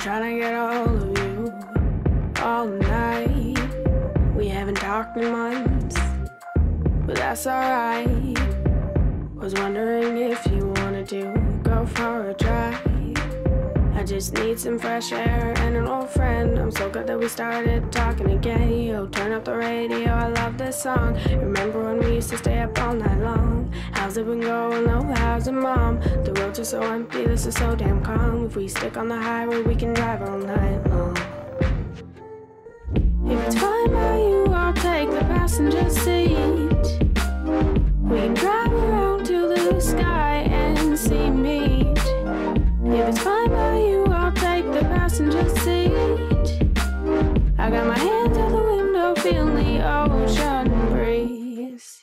trying to get all of you all night. We haven't talked in months, but that's alright. Was wondering if you wanted to go for a drive. I just need some fresh air and an old friend. I'm so glad that we started talking again. Yo, turn up the radio, I love this song. Remember when we used to stay up all night long? How's it been going? Oh, how's it, mom? The roads are so empty, this is so damn calm. If we stick on the highway, we can drive all night long. If it's fine by you, I'll take the passenger seat. We can drive around to the sky and see meat. If it's fine by you, I'll take the passenger seat. I got my hands out the window, feeling the ocean breeze.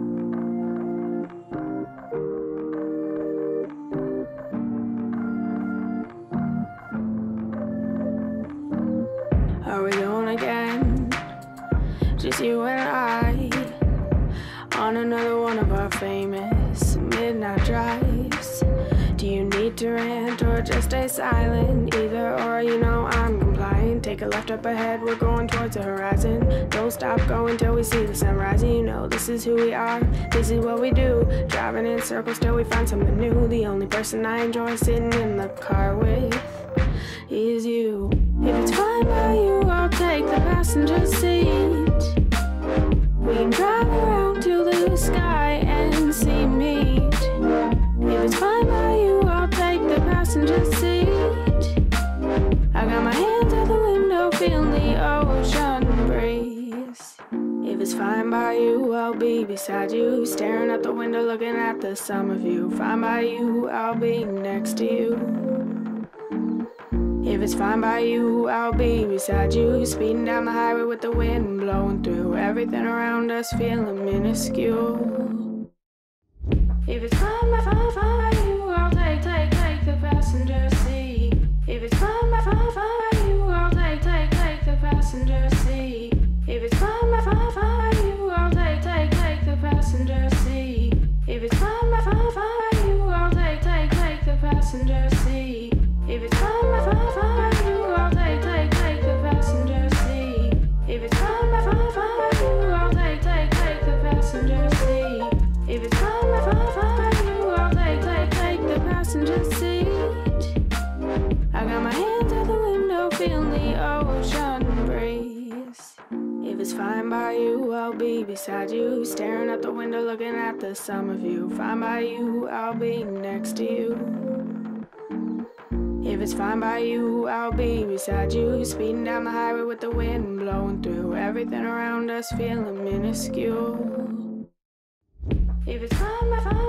Are we going again? Just you and I on another one of our famous midnight drives. Do you need to rant or just stay silent? Either or, you know I'm compliant. Take a left up ahead, we're going towards the horizon. Don't stop going till we see the sun rising. You know this is who we are, this is what we do. Driving in circles till we find something new. The only person I enjoy sitting in the car with is you. If it's fine by you, I'll take the passenger seat. We can drive around to the sky and see meat. If it's fine by you, I'll take the passenger seat. I got my hands out the window, feeling the ocean breeze. If it's fine by you, I'll be beside you, staring out the window, looking at the summer view. Fine by you, I'll be next to you. If it's fine by you, I'll be beside you, speeding down the highway with the wind blowing through. Everything around us feeling minuscule. If it's fine by you, I'll take the passenger seat. If it's fine by you, I'll take the passenger seat. If it's fine by you, I'll take the passenger seat. If it's fine by you, I'll take the passenger seat. If it's fine by you, I'll take the passenger seat. If it's fine by you, I'll take the passenger seat. If it's fine by you, I'll take the passenger seat. I got my hands out the window, feeling the ocean breeze. If it's fine by you, I'll be beside you, staring out the window, looking at the summer view. Fine by you, I'll be next to you. If it's fine by you, I'll be beside you, speeding down the highway with the wind blowing through. Everything around us feeling minuscule. If it's fine by